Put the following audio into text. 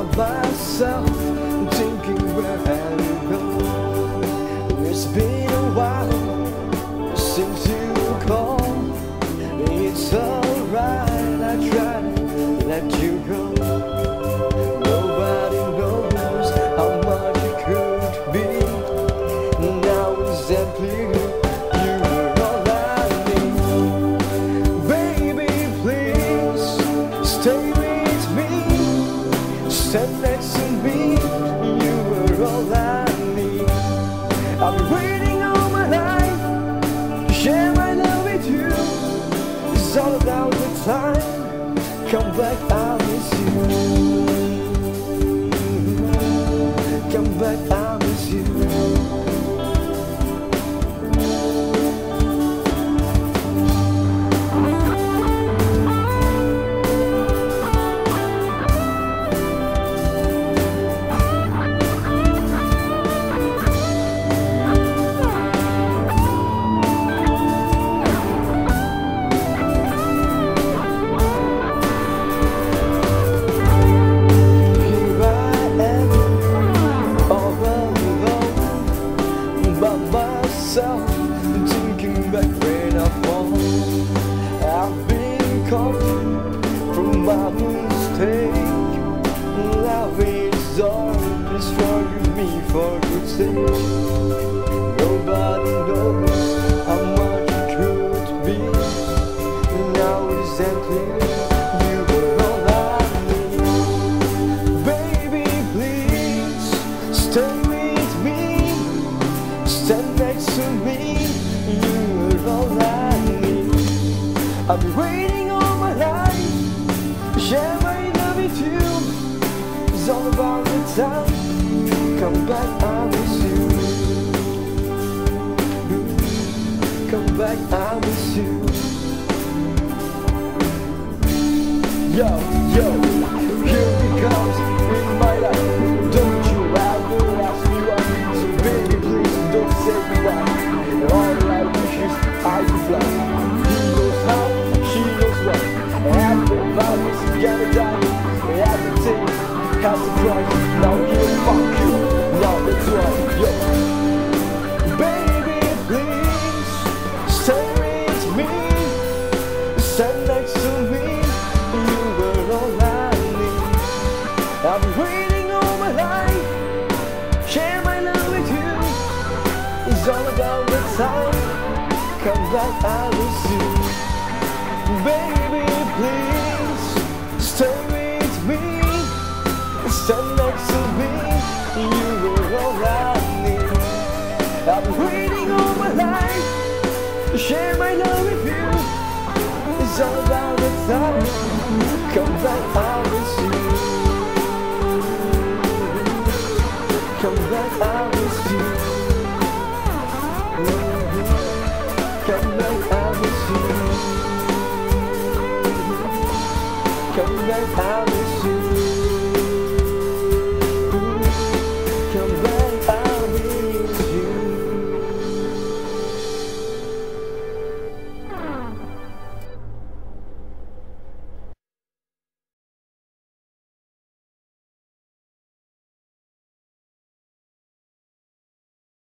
by myself, thinking where have you gone? It's been a while since you called. It's alright, I tried to let you go. Nobody knows how much it could be. Now it's empty. You were all I need. Baby, please stay with me. Stand next to me. You were all I need. I've been waiting all my life to share my love with you. It's all about the time. Come back, I miss you. Come back, I miss you. Thinking back when I fall, I've been caught from my mistake. Love is always forgive me for good sake. Nobody knows how much it could be. Now it's empty. You were all I need. Baby, please stay with me. Stand next to me. You were all I need. I've been waiting all my life to share my love with you. It's all about the time. Come back, I miss you. Come back, I miss you. Yo, here he comes in my life. Don't you ever ask me why. So baby, please don't say goodbye. All I wish is I could fly. He knows how, she knows what. Everybody's gonna die. Everything has a price. Now you fuck you. Now that's right. Yo, baby, please stay with me. Stand next to me. You were all I need. I've been waiting all my life. Share my love with you. It's all about the time. Come back, I miss you. Baby, please stay with me. Stand next to me. You were all I need. I've been waiting all my life to share my love with you. It's all about the time. Come back, I miss you. Come back, I miss you.